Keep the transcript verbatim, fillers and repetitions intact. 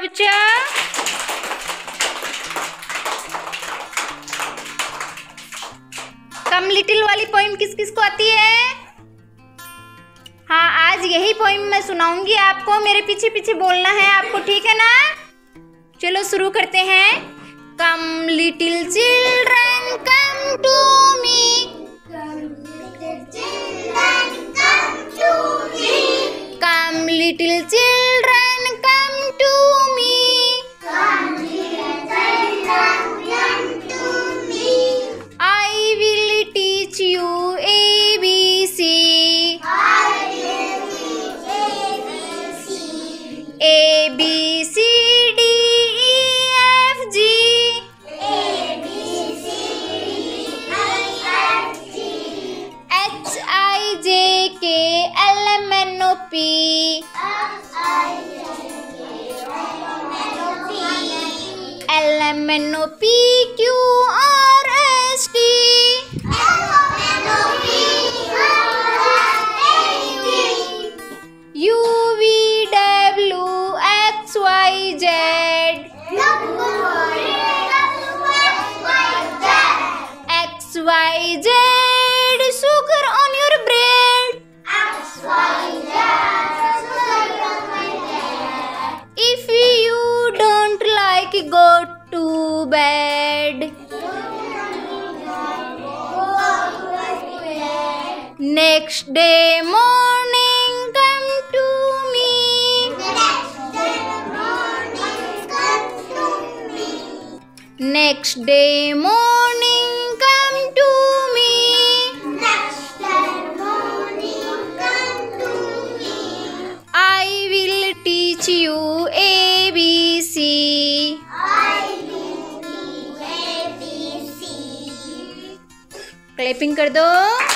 बच्चा। कम लिटिल वाली पोइम किस किस को आती है? हाँ, आज यही पोइम मैं सुनाऊंगी आपको, मेरे पीछे पीछे बोलना है आपको, ठीक है ना? चलो शुरू करते हैं। Come little children come to me, come little children come to me, I will teach you A B C, A B C D E F G, H I J K L M N O P, L M N O P Q R S T, U V W X Y Z, X Y Z sugar on your bread, if you don't like go to bed, next day morning come to me, next day morning come to me, I will teach you A B C. Clapping कर दो।